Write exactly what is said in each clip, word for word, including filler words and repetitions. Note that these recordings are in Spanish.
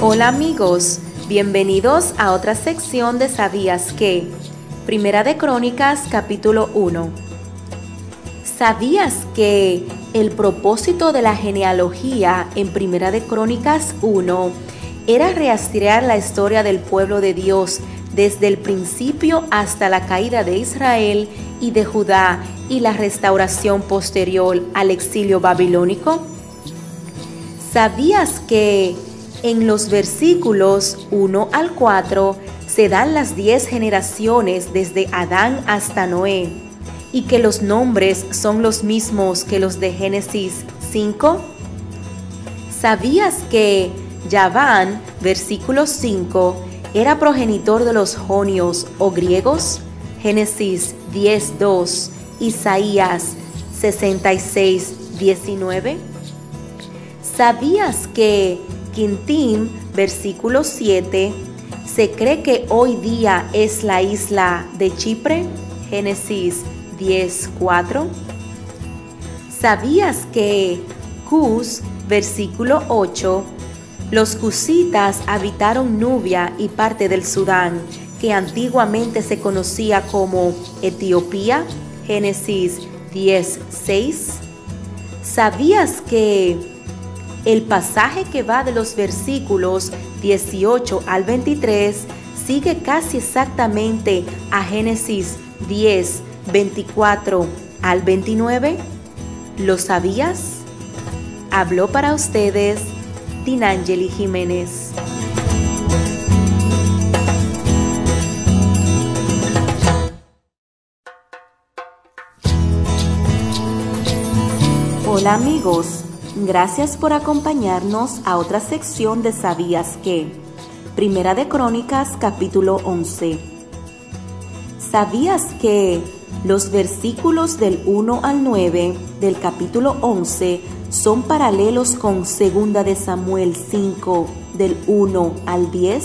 Hola amigos, bienvenidos a otra sección de ¿Sabías qué? Primera de Crónicas, capítulo uno. ¿Sabías que el propósito de la genealogía en Primera de Crónicas uno era rastrear la historia del pueblo de Dios desde el principio hasta la caída de Israel y de Judá y la restauración posterior al exilio babilónico? ¿Sabías que en los versículos uno al cuatro se dan las diez generaciones desde Adán hasta Noé y que los nombres son los mismos que los de Génesis cinco? ¿Sabías que Yaván, versículo cinco, era progenitor de los jonios o griegos? Génesis diez dos, Isaías sesenta y seis diecinueve. ¿Sabías que Quintim, versículo siete, se cree que hoy día es la isla de Chipre? Génesis diez cuatro. ¿Sabías que Cus, versículo ocho, los cusitas habitaron Nubia y parte del Sudán, que antiguamente se conocía como Etiopía? Génesis diez seis. ¿Sabías que el pasaje que va de los versículos dieciocho al veintitrés sigue casi exactamente a Génesis diez, veinticuatro al veintinueve? ¿Lo sabías? Habló para ustedes Dinangeli Jiménez. Hola amigos. Gracias por acompañarnos a otra sección de ¿Sabías qué? Primera de Crónicas, capítulo once. ¿Sabías que los versículos del uno al nueve del capítulo once son paralelos con Segunda de Samuel cinco, del uno al diez?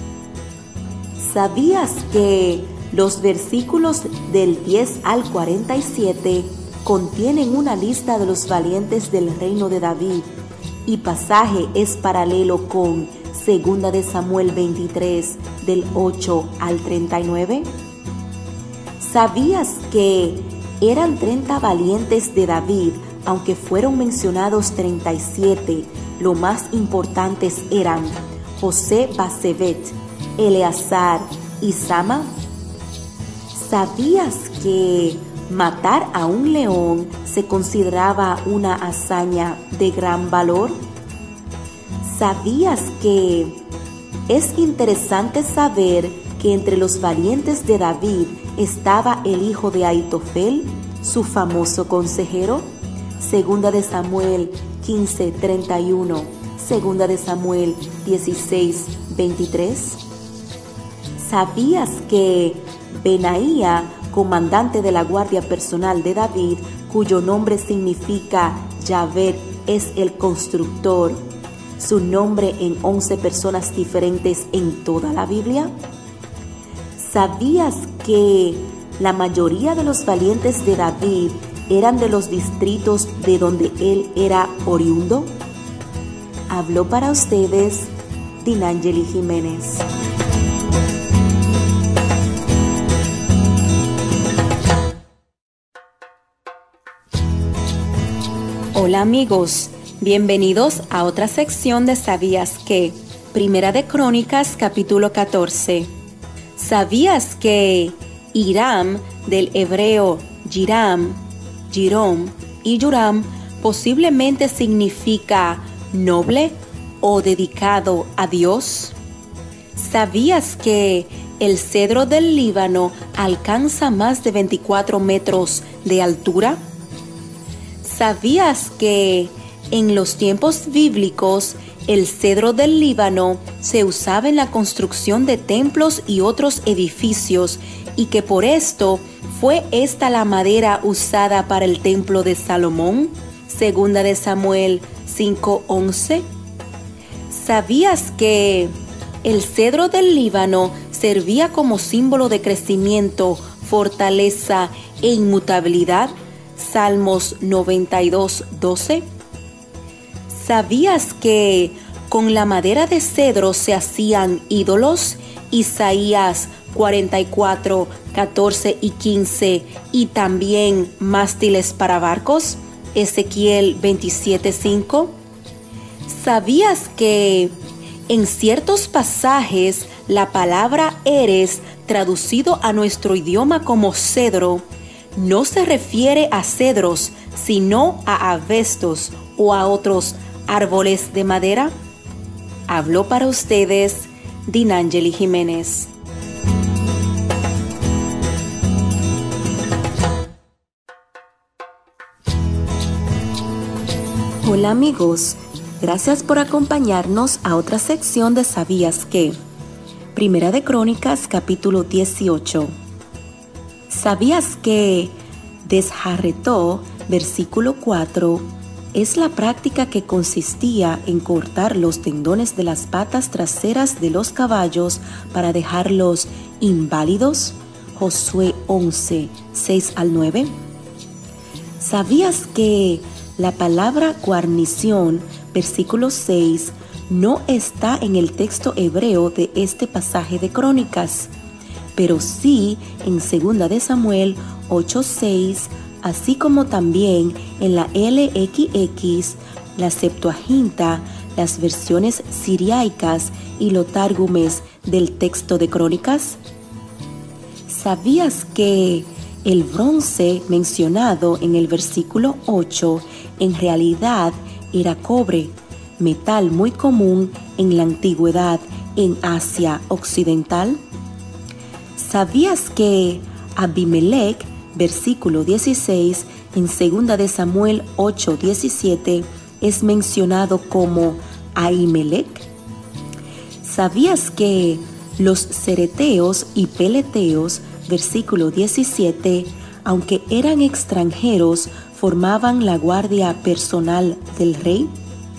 ¿Sabías que los versículos del diez al cuarenta y siete contienen una lista de los valientes del reino de David y pasaje es paralelo con Segunda de Samuel veintitrés, del ocho al treinta y nueve? ¿Sabías que eran treinta valientes de David, aunque fueron mencionados treinta y siete? Lo más importantes eran José Basebet, Eleazar y Sama. ¿Sabías que matar a un león se consideraba una hazaña de gran valor? ¿Sabías que es interesante saber que entre los valientes de David estaba el hijo de Aitofel, su famoso consejero? Segunda de Samuel quince, treinta y uno, Segunda de Samuel dieciséis, veintitrés. ¿Sabías que Benaía, comandante de la guardia personal de David, cuyo nombre significa Yahvé es el constructor, su nombre en once personas diferentes en toda la Biblia? ¿Sabías que la mayoría de los valientes de David eran de los distritos de donde él era oriundo? Habló para ustedes Dinangeli Jiménez. Hola amigos, bienvenidos a otra sección de ¿Sabías qué? Primera de Crónicas, capítulo catorce. ¿Sabías que Hiram, del hebreo Jiram, Jirom y Yoram, posiblemente significa noble o dedicado a Dios? ¿Sabías que el cedro del Líbano alcanza más de veinticuatro metros de altura? ¿Sabías que en los tiempos bíblicos el cedro del Líbano se usaba en la construcción de templos y otros edificios y que por esto fue esta la madera usada para el templo de Salomón? Segunda de Samuel cinco once. ¿Sabías que el cedro del Líbano servía como símbolo de crecimiento, fortaleza e inmutabilidad? Salmos noventa y dos doce. ¿Sabías que Con la madera de cedro se hacían ídolos, Isaías cuarenta y cuatro, catorce y quince, y también mástiles para barcos, Ezequiel veintisiete, cinco. ¿Sabías que en ciertos pasajes la palabra eres, traducido a nuestro idioma como cedro, no se refiere a cedros, sino a avestos o a otros árboles de madera? Habló para ustedes Dinangeli Jiménez. Hola amigos, gracias por acompañarnos a otra sección de ¿Sabías qué? Primera de Crónicas, capítulo dieciocho. ¿Sabías que desjarretó, versículo cuatro, es la práctica que consistía en cortar los tendones de las patas traseras de los caballos para dejarlos inválidos? Josué once, seis al nueve. ¿Sabías que la palabra guarnición, versículo seis, no está en el texto hebreo de este pasaje de Crónicas, pero sí en segunda de Samuel ocho, seis, así como también en la L X X, la Septuaginta, las versiones siriaicas y los targumes del texto de Crónicas? ¿Sabías que el bronce mencionado en el versículo ocho en realidad era cobre, metal muy común en la antigüedad en Asia Occidental? ¿Sabías que Abimelech, versículo dieciséis, en segunda de Samuel ocho, diecisiete, es mencionado como Ahimelech? ¿Sabías que los cereteos y peleteos, versículo diecisiete, aunque eran extranjeros, formaban la guardia personal del rey?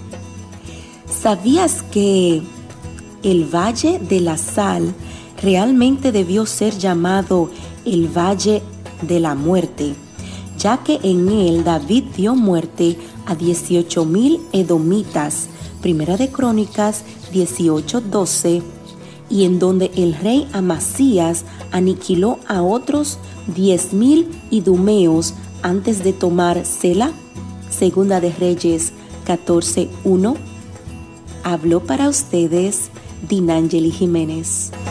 ¿Sabías que el Valle de la Sal realmente debió ser llamado el Valle de la Muerte, ya que en él David dio muerte a dieciocho mil edomitas, Primera de Crónicas dieciocho, doce, y en donde el rey Amasías aniquiló a otros diez mil idumeos antes de tomar Sela? Segunda de Reyes catorce, uno. Habló para ustedes Dinangeli Jiménez.